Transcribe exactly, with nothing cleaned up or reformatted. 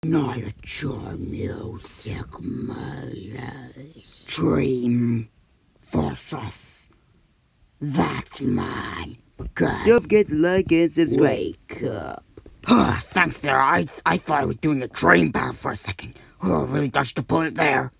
Nature music, Malays. Dream versus that's mine. Because Don't forget to like and subscribe. Wake up. Thanks there. I I thought I was doing the dream battle for a second. Oh, really dodged a bullet there.